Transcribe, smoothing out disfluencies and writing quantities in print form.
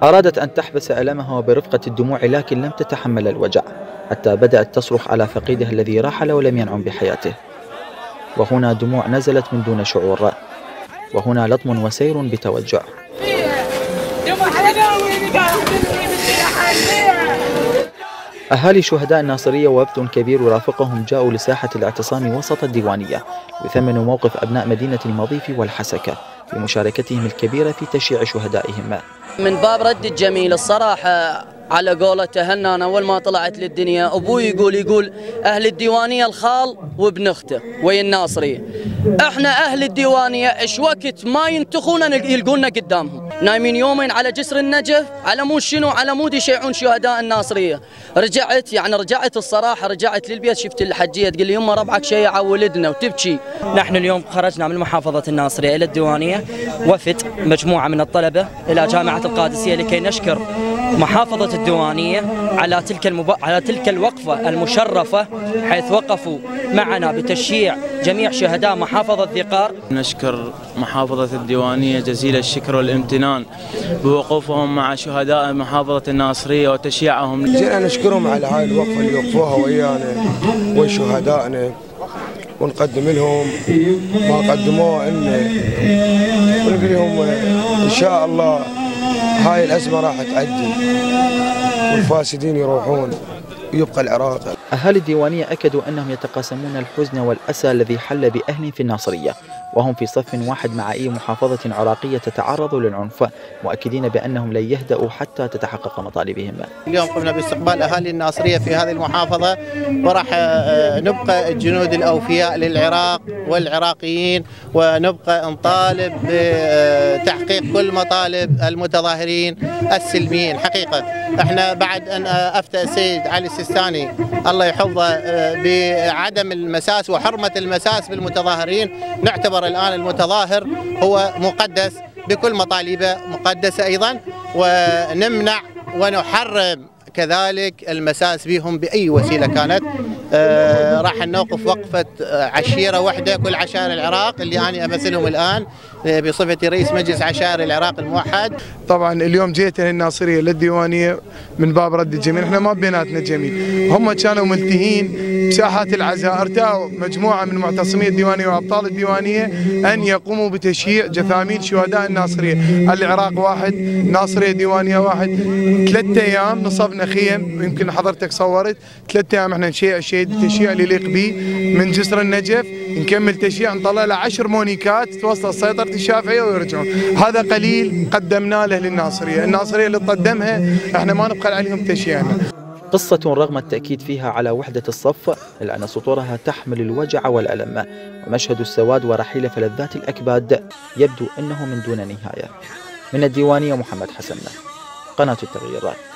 أرادت أن تحبس ألمها برفقة الدموع، لكن لم تتحمل الوجع حتى بدأت تصرخ على فقيدها الذي رحل ولم ينعم بحياته. وهنا دموع نزلت من دون شعور، وهنا لطم وسير بتوجع. أهالي شهداء الناصرية ووفد كبير يرافقهم جاءوا لساحة الاعتصام وسط الديوانية يثمنوا موقف أبناء مدينة المضيف والحسكة بمشاركتهم الكبيرة في تشييع شهدائهم. من باب رد الجميل الصراحة، على قولته هنان أول ما طلعت للدنيا أبوي يقول أهل الديوانية الخال وابن أخته ويا الناصرية. إحنا أهل الديوانية إيش وقت ما ينتخونا يلقونا قدامهم، نايمين يومين على جسر النجف على مود شنو، على مود يشيعون شهداء الناصرية. رجعت الصراحة، رجعت للبيت شفت الحجية تقول لي يما ربعك شيع ولدنا وتبكي. نحن اليوم خرجنا من محافظة الناصرية إلى الديوانية وفد مجموعة من الطلبة إلى جامعة القادسية لكي نشكر محافظة الديوانية على تلك الوقفة المشرفة، حيث وقفوا معنا بتشييع جميع شهداء محافظة ذقار. نشكر محافظة الديوانية جزيل الشكر والامتنان بوقوفهم مع شهداء محافظة الناصرية وتشييعهم. جينا نشكرهم على هاي الوقفة اللي وقفوها ويانا وشهدائنا، ونقدم لهم ما قدموه ونقول لهم إن شاء الله هاي الأزمة راح تعدي والفاسدين يروحون ويبقى العراق. أهالي الديوانية أكدوا أنهم يتقاسمون الحزن والأسى الذي حل بأهل في الناصرية، وهم في صف واحد مع أي محافظة عراقية تتعرض للعنف، مؤكدين بأنهم لن يهدأوا حتى تتحقق مطالبهم. اليوم قمنا باستقبال أهالي الناصرية في هذه المحافظة، وراح نبقى الجنود الأوفياء للعراق والعراقيين، ونبقى نطالب بتحقيق كل مطالب المتظاهرين السلميين. حقيقة احنا بعد أن أفتى السيد علي السيستاني الله يحفظه بعدم المساس وحرمة المساس بالمتظاهرين، نعتبر الآن المتظاهر هو مقدس بكل مطالبه مقدسة أيضا، ونمنع ونحرم كذلك المساس بهم بأي وسيلة كانت. راح نوقف وقفة عشيرة واحدة كل عشائر العراق اللي أنا أمثلهم الآن بصفتي رئيس مجلس عشائر العراق الموحد. طبعا اليوم جيت الناصرية للديوانية من باب رد الجميل، احنا ما بيناتنا جميل، هم كانوا ملتهين بساحات العزاء، ارتأوا مجموعة من معتصمي الديوانية وأبطال الديوانية أن يقوموا بتشييع جثامين شهداء الناصرية. العراق واحد، ناصرية ديوانية واحد. 3 أيام نصبنا خيم، يمكن حضرتك صورت 3 أيام احنا نشيع الشهيد بتشييع اللي يليق به من جسر النجف، نكمل تشييع نطلع له 10 مونيكات توصل سيطرة الشافعية ويرجعون. هذا قليل قدمناه له للناصرية، الناصرية اللي تقدمها احنا ما نبخل عليهم تشييعنا. قصة رغم التأكيد فيها على وحدة الصف إلا أن سطورها تحمل الوجع والألم، ومشهد السواد ورحيل فلذات الأكباد يبدو أنه من دون نهاية. من الديوانية محمد حسن، قناة التغييرات.